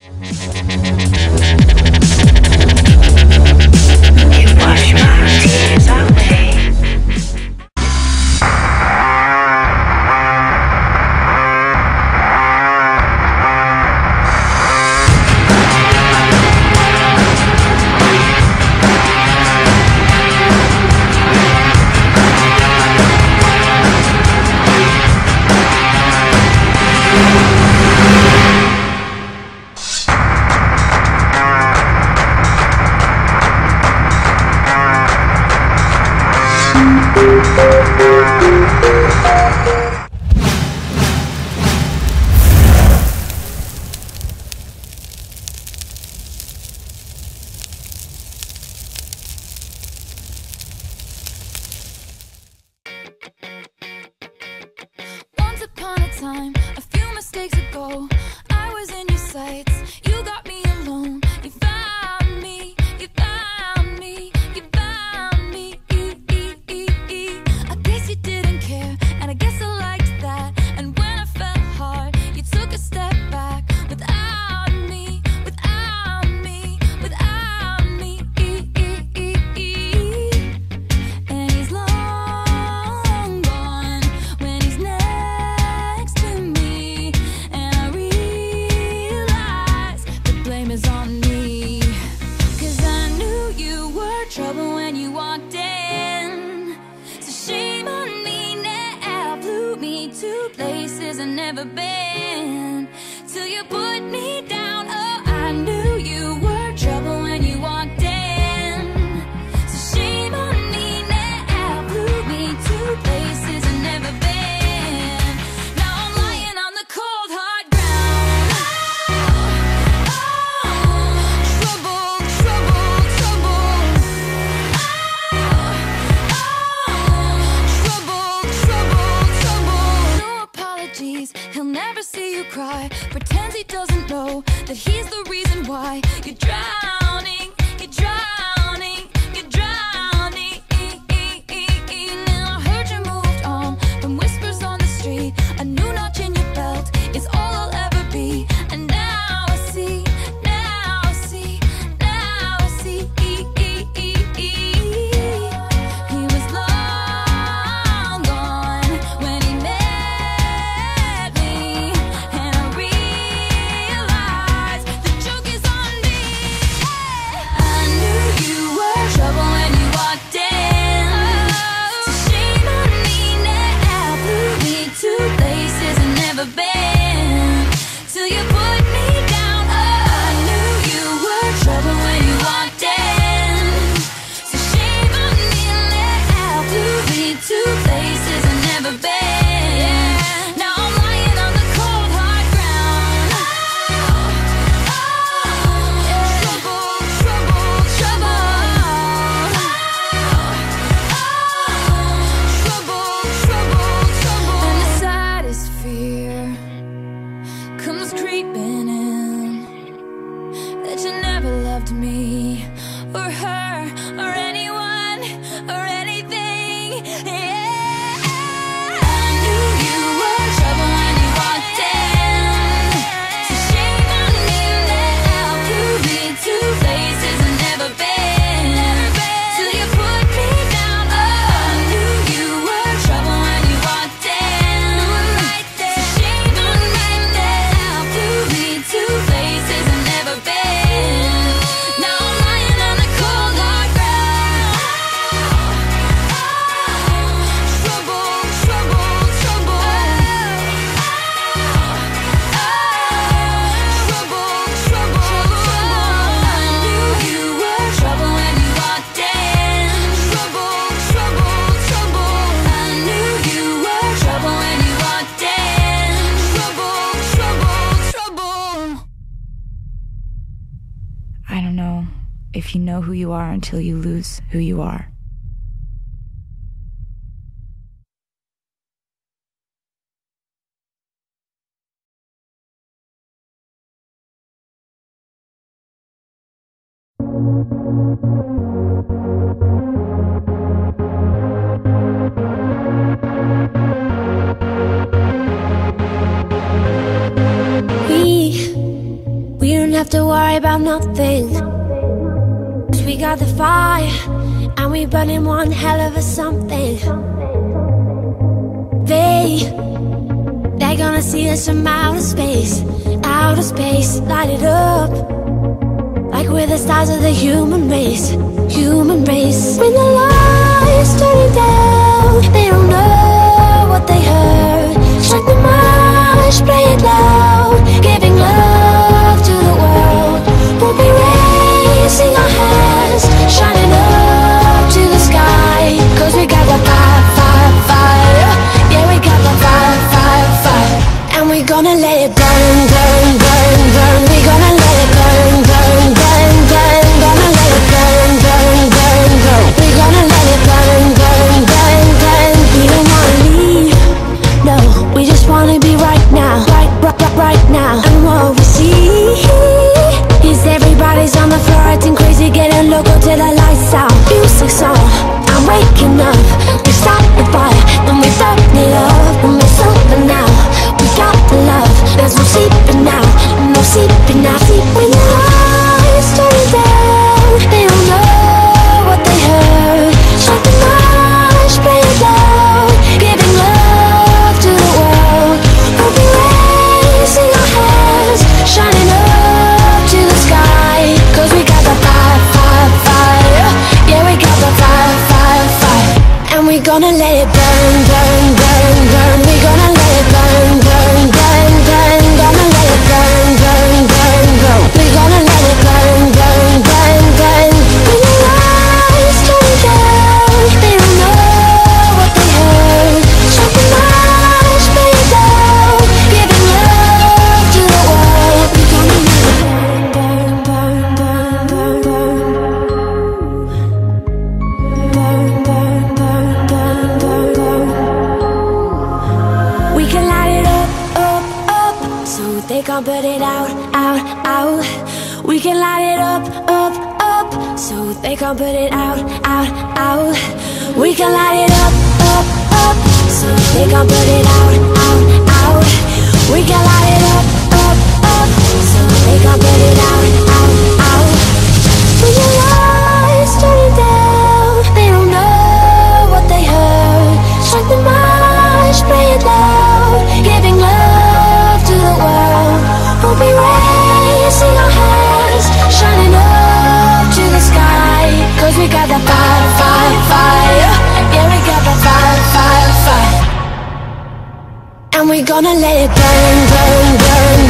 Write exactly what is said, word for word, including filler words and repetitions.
Wash my tears away. Once upon a time, a few mistakes ago, I was in your sights. You got me alone. You found me. You found me. You found me. I guess you didn't care, and I guess I liked that. And when I fell hard, you took a step back. Without me, without me, without me. And he's long gone when he's next to me. And I realize the blame is on me. Cause I knew you were trouble when you walked in. So shame on me now, blew me to places I've never been. Till you put me down, oh, I knew you were trouble when you walked in. So shame on me now, blew me to places I've never been. Now I'm lying on the cold hard ground. Oh, trouble, trouble, trouble. Oh, trouble, trouble, trouble. No apologies, he'll never see you cry. Pretends he doesn't know that he's the reason why you're drowning, you're drowning, you're drowning. Now I heard you moved on from whispers on the street. A new notch in your belt is all I'll ever be. And now I see, now I see, now I see. He was long gone when he met me. And I realized the joke is on me. I knew you were trouble when you walked in. So shame on me now, blew me to places I've never been. Till you put me down, oh, I knew you were trouble when you walked in. So shame on me now, blew me to places I've never been. Now I'm lying on the cold hard ground. Trouble, trouble, trouble. Trouble, trouble, trouble. And the saddest fear comes creeping in, that you never loved me or her or anyone or anything. Yeah. I knew you were trouble when you walked in. So shame on me now, blew me to places I've never been. Till you put me down, oh, I knew you were trouble when you walked in. So shame on me now, blew me to places I've never been. Now I'm lying on the cold hard ground. Trouble, trouble, trouble. Trouble, trouble, trouble. I knew you were trouble when you walked in. Trouble, trouble, trouble. I knew you were trouble when you walked in. Trouble, trouble, trouble. I don't know if you know who you are until you lose who you are. We, we're don't have to worry about nothing, 'cause we got the fire, and we burning one hell of a something. They, they're gonna see us from outer space, outer space, light it up, like we're the stars of the human race, human race. When the lights turning down, they don't know what they heard. Strike the march, play it loud, giving love to the world. We'll be raising our hands, shining up to the sky, 'cause we got the fire, fire, fire. Yeah, we got the fire, fire, fire. And we gonna let it burn, burn, burn, burn. We gonna let it burn, burn, burn, burn. Gonna let it burn, burn, burn, burn. We gonna let it burn, burn, burn, burn. We don't wanna leave, no, we just wanna be right now, right, right, right, right now. And what we see is everybody's on the floor acting crazy, getting local till the lights out. Music's on, I'm waking up. We start the fire, then we burn it up. And we're sober now, we got the love. There's no sleeping now, no sleeping now. Sleep when the lights turn down, they don't know what they heard. Strike the march, play it loud, giving love to the world. We'll be raising our hands, shining up to the sky, 'cause we got the fire, fire, fire. Yeah, we got the fire, fire, fire. And we gonna let it burn, burn, burn, burn. We gonna let it burn, burn, burn, burn. Gonna let it burn, burn, burn, burn. We gonna let it burn, burn, burn, burn. When the lights turn down, they don't know what they heard. Strike the march, play it loud, giving love to the world. We gonna let it burn, burn, burn, burn, burn, burn, burn, burn, burn, burn, burn. We can light it up, up, up, so they can't put it out, out, out. We can light it up, up, up, so they can't put it out, out, out. We can light it up, up, up, so they can't put it out, out, out. We can light it up, up, up, so they can't put it out, out, out. When the lights turn down, they don't know what they heard. Strike the march, play it loud, giving love to the world. We'll be raising our hands, shining up to the sky, 'cause we got the fire, fire, fire. Yeah, we got the fire, fire, fire. And we gonna let it burn, burn, burn,